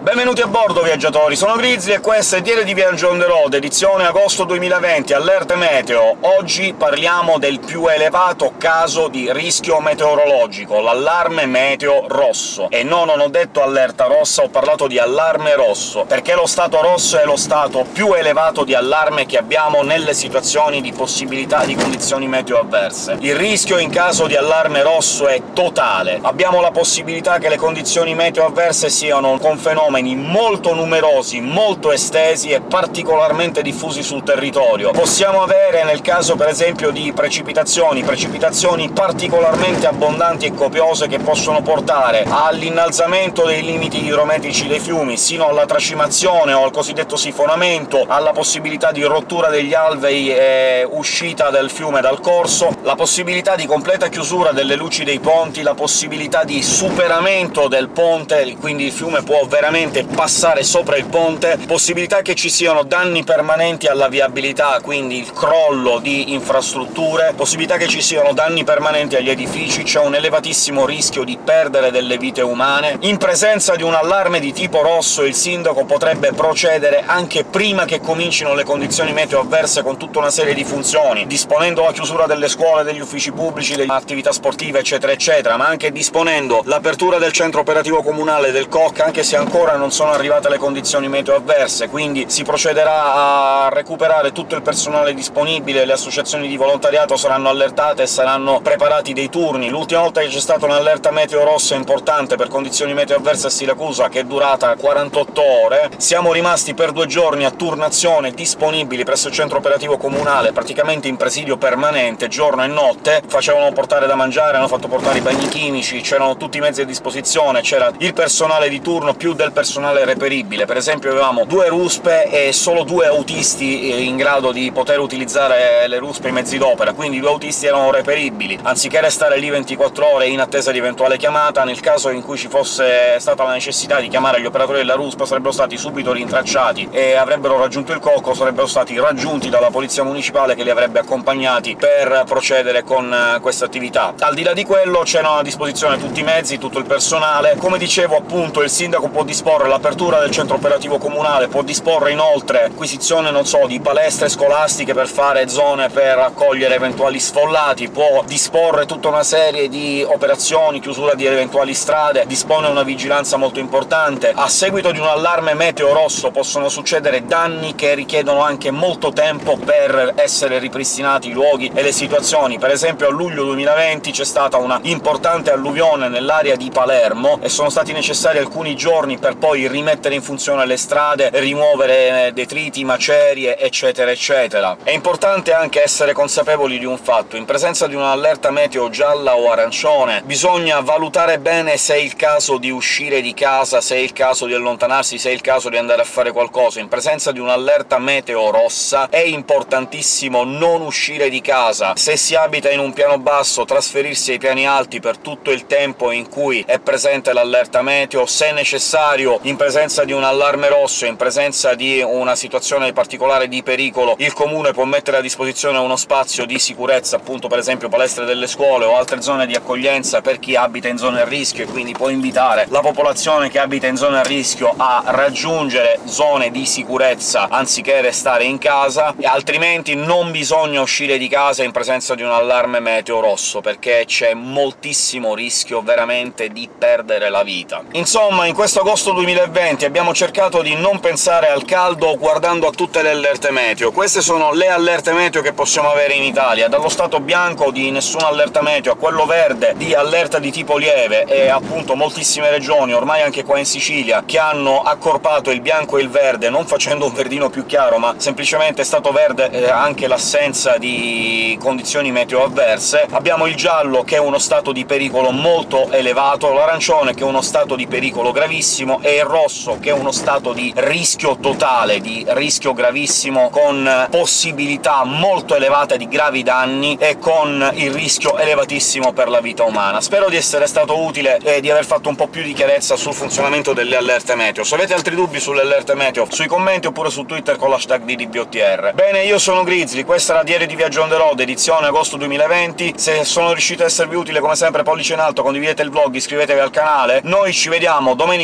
Benvenuti a bordo, viaggiatori! Sono Grizzly e questo è Diario di Viaggio on the road, edizione agosto 2020, allerte meteo. Oggi parliamo del più elevato caso di rischio meteorologico, l'allarme meteo rosso. E no, non ho detto allerta rossa, ho parlato di allarme rosso, perché lo stato rosso è lo stato più elevato di allarme che abbiamo nelle situazioni di possibilità di condizioni meteo avverse. Il rischio in caso di allarme rosso è totale. Abbiamo la possibilità che le condizioni meteo avverse siano con fenomeni molto numerosi, molto estesi e particolarmente diffusi sul territorio. Possiamo avere, nel caso per esempio di precipitazioni particolarmente abbondanti e copiose che possono portare all'innalzamento dei limiti idrometrici dei fiumi, sino alla tracimazione o al cosiddetto sifonamento, alla possibilità di rottura degli alvei e uscita del fiume dal corso, la possibilità di completa chiusura delle luci dei ponti, la possibilità di superamento del ponte, quindi il fiume può veramente passare sopra il ponte, possibilità che ci siano danni permanenti alla viabilità, quindi il crollo di infrastrutture, possibilità che ci siano danni permanenti agli edifici, c'è un elevatissimo rischio di perdere delle vite umane. In presenza di un allarme di tipo rosso il sindaco potrebbe procedere anche prima che comincino le condizioni meteo avverse con tutta una serie di funzioni, disponendo la chiusura delle scuole, degli uffici pubblici, delle attività sportive, eccetera eccetera, ma anche disponendo l'apertura del centro operativo comunale del COC, anche se ancora non sono arrivate le condizioni meteo avverse, quindi si procederà a recuperare tutto il personale disponibile, le associazioni di volontariato saranno allertate e saranno preparati dei turni. L'ultima volta che c'è stata un'allerta meteo rossa importante per condizioni meteo avverse a Siracusa, che è durata 48 ore, siamo rimasti per 2 giorni a turnazione disponibili presso il centro operativo comunale, praticamente in presidio permanente, giorno e notte. Facevano portare da mangiare, hanno fatto portare i bagni chimici, c'erano tutti i mezzi a disposizione, c'era il personale di turno più del personale reperibile. Per esempio avevamo 2 ruspe e solo 2 autisti in grado di poter utilizzare le ruspe e i mezzi d'opera, quindi 2 autisti erano reperibili, anziché restare lì 24 ore in attesa di eventuale chiamata. Nel caso in cui ci fosse stata la necessità di chiamare gli operatori della ruspa sarebbero stati subito rintracciati e avrebbero raggiunto il cocco, sarebbero stati raggiunti dalla polizia municipale che li avrebbe accompagnati per procedere con questa attività. Al di là di quello c'erano a disposizione tutti i mezzi, tutto il personale. Come dicevo, appunto, il sindaco può disporre l'apertura del centro operativo comunale, può disporre inoltre acquisizione, non so, di palestre scolastiche per fare zone per accogliere eventuali sfollati, può disporre tutta una serie di operazioni, chiusura di eventuali strade, dispone una vigilanza molto importante. A seguito di un allarme meteo rosso possono succedere danni che richiedono anche molto tempo per essere ripristinati i luoghi e le situazioni. Per esempio a luglio 2020 c'è stata una importante alluvione nell'area di Palermo e sono stati necessari alcuni giorni per poi rimettere in funzione le strade, rimuovere detriti, macerie, eccetera eccetera. È importante anche essere consapevoli di un fatto: in presenza di un'allerta meteo gialla o arancione bisogna valutare bene se è il caso di uscire di casa, se è il caso di allontanarsi, se è il caso di andare a fare qualcosa. In presenza di un'allerta meteo rossa è importantissimo non uscire di casa. Se si abita in un piano basso, trasferirsi ai piani alti per tutto il tempo in cui è presente l'allerta meteo. Se è necessario, in presenza di un allarme rosso, in presenza di una situazione particolare di pericolo, il comune può mettere a disposizione uno spazio di sicurezza, appunto per esempio palestre delle scuole o altre zone di accoglienza per chi abita in zone a rischio, e quindi può invitare la popolazione che abita in zone a rischio a raggiungere zone di sicurezza anziché restare in casa. E altrimenti non bisogna uscire di casa in presenza di un allarme meteo rosso, perché c'è moltissimo rischio veramente di perdere la vita. Insomma, in questo agosto 2020 abbiamo cercato di non pensare al caldo guardando a tutte le allerte meteo. Queste sono le allerte meteo che possiamo avere in Italia, dallo stato bianco di nessuna allerta meteo a quello verde di allerta di tipo lieve, e appunto moltissime regioni, ormai anche qua in Sicilia, che hanno accorpato il bianco e il verde, non facendo un verdino più chiaro, ma semplicemente stato verde anche l'assenza di condizioni meteo avverse. Abbiamo il giallo, che è uno stato di pericolo molto elevato, l'arancione, che è uno stato di pericolo gravissimo, e il rosso, che è uno stato di rischio totale, di rischio gravissimo, con possibilità molto elevate di gravi danni e con il rischio elevatissimo per la vita umana. Spero di essere stato utile e di aver fatto un po' più di chiarezza sul funzionamento delle allerte meteo. Se avete altri dubbi sulle allerte meteo, sui commenti oppure su Twitter con l'hashtag DDBOTR. Bene, io sono Grizzly, questa era Diario di Viaggio on the road, edizione agosto 2020. Se sono riuscito a esservi utile, come sempre pollice in alto, condividete il vlog, iscrivetevi al canale. Noi ci vediamo domenica prossima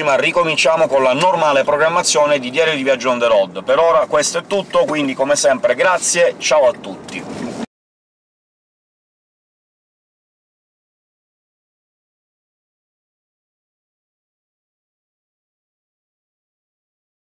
prossima ricominciamo con la normale programmazione di Diario di Viaggio on the road. Per ora questo è tutto, quindi come sempre grazie, ciao a tutti!